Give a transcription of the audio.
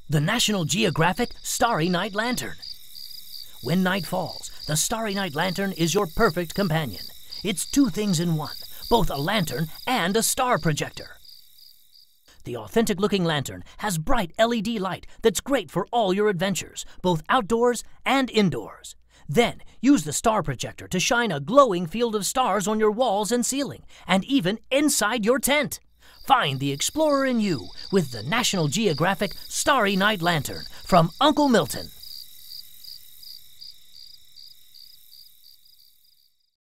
The National Geographic Starry Night Lantern. When night falls, the Starry Night Lantern is your perfect companion. It's two things in one, both a lantern and a star projector. The authentic-looking lantern has bright LED light that's great for all your adventures, both outdoors and indoors. Then, use the star projector to shine a glowing field of stars on your walls and ceiling, and even inside your tent. Find the explorer in you with the National Geographic Starry Night Lantern from Uncle Milton.